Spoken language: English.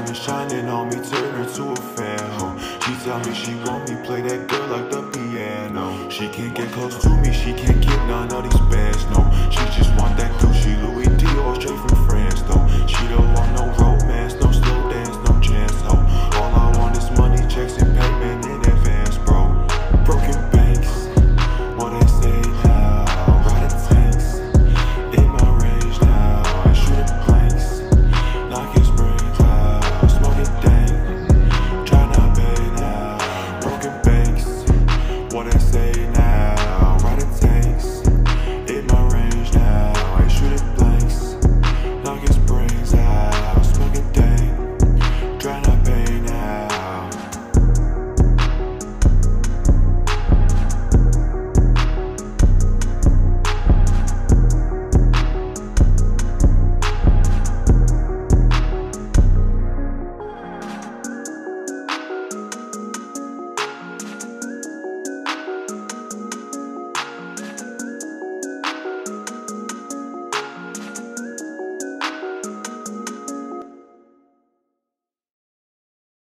diamond shining on me, turn her to a fan, ho. She tell me she want me play that girl like the piano. She can't get close to me, she can't get none of these bands, no. She just want that Gucci, Louis Dior, straight from France, though. She don't want no